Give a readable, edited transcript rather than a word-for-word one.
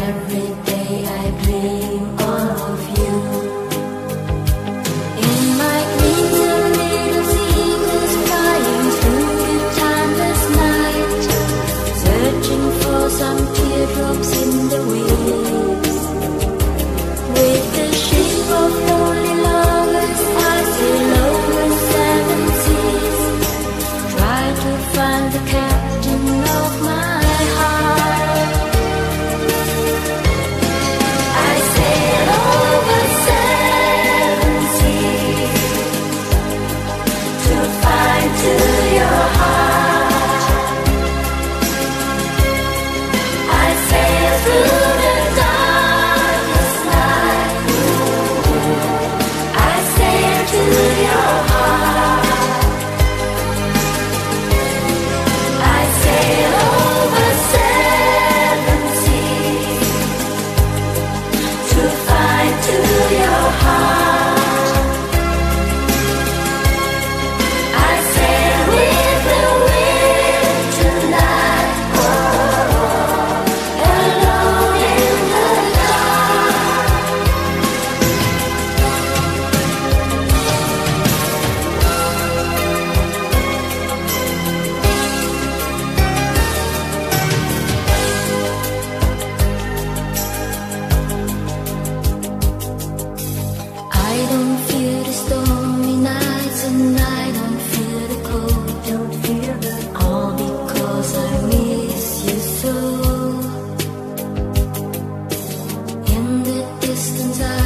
every day I dream of you. In my dreams a little seagulls flying through the timeless night, searching for some teardrops in the waves. With the ship of lonely lovers I sail over 7 seas, try to find the captain of my heart. I sail over 7 seas to find to your heart. I sail through the darkest night. I sail to your heart. I sail over 7 seas to find to your heart. I sail with the wind tonight, alone in the dark. I don't feel the stormy nights and I don't feel the cold. Don't feel the cold. All because I miss you so. In the distance I